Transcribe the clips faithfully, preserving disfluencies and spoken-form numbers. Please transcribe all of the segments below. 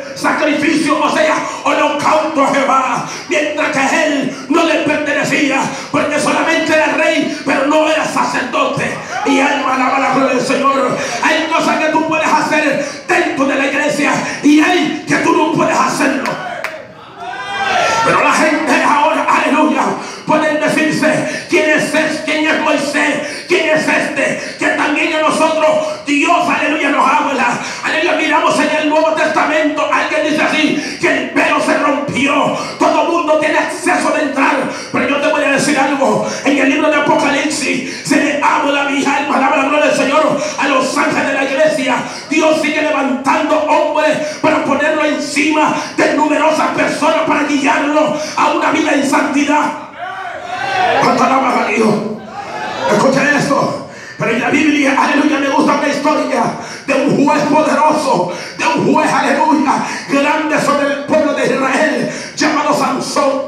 sacrificio, o sea, holocausto a Jehová, mientras que él no le pertenecía, porque solamente era rey, pero no era sacerdote. Y alma alaba la gloria del Señor. Hay cosas que tú puedes hacer dentro de la iglesia y hay que tú no puedes hacerlo. Pero la gente ahora, aleluya, pueden decirse: ¿quién es este? ¿Quién es Moisés? ¿Quién es este? Que también a nosotros Dios, aleluya, nos habla. Aleluya, miramos en el Nuevo Testamento, alguien dice así, que el velo se rompió. Todo el mundo tiene acceso de entrar. Pero yo te voy a decir algo. En el libro de Apocalipsis se le habla, mi alma, alaba la gloria del Señor, a los ángeles de la iglesia. Dios sigue levantando hombres para ponerlo encima de numerosas personas, para guiarlo a una vida en santidad. ¿Cuánto alabas a Dios? Escuchen esto. Pero en la Biblia, aleluya, me gusta una historia de un juez poderoso, de un juez, aleluya, grande sobre el pueblo de Israel, llamado Sansón.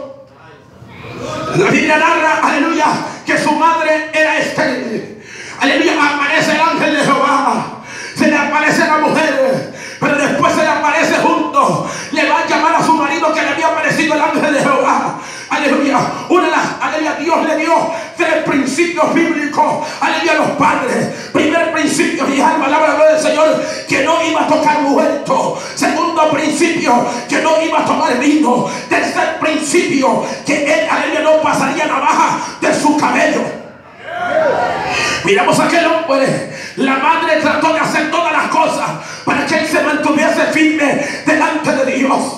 La Biblia narra, aleluya, que su madre era estéril. Aleluya, aparece el ángel de Jehová, se le aparece la mujer, pero después se le aparece junto, le va a llamar a su marido que le había aparecido el ángel de Jehová. Aleluya, una de las, aleluya, Dios le dio tres principios bíblicos, aleluya, a los padres. Primer principio, mi alma alaba la gloria del Señor, que no iba a tocar muerto. Segundo principio, que no iba a tomar vino. Tercer principio, que él, aleluya, no pasaría navaja de su cabello. Miramos a aquel hombre. La madre trató de hacer todas las cosas para que él se mantuviese firme delante de Dios.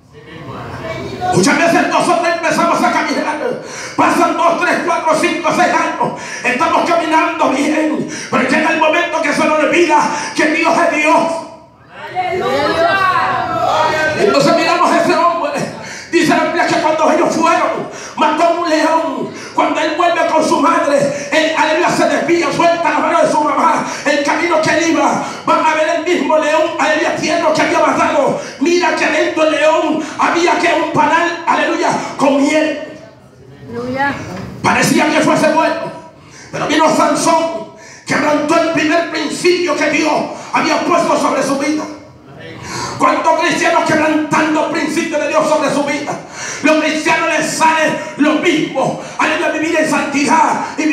Muchas veces nosotros empezamos a caminar, pasan dos, tres, cuatro, cinco, seis años, estamos caminando bien, pero llega el momento que se nos olvida que Dios es Dios. ¡Aleluya! Entonces miramos a ese hombre, dice la Biblia que cuando ellos fueron, mató un león. Cuando él vuelve con su madre, él, aleluya, se desvía, suelta la mano de su mamá, el camino que él iba, van a ver el mismo león, aleluya, tierno que había matado. Mira que dentro del león había que un panal, aleluya, con miel. Aleluya. Parecía que fuese bueno, pero vino Sansón, quebrantó el primer principio que Dios había puesto sobre su vida. ¿Cuántos cristianos quebrantando el principio de Dios sobre su vida? Los cristianos les sale lo mismo, aleluya, vivir en santidad y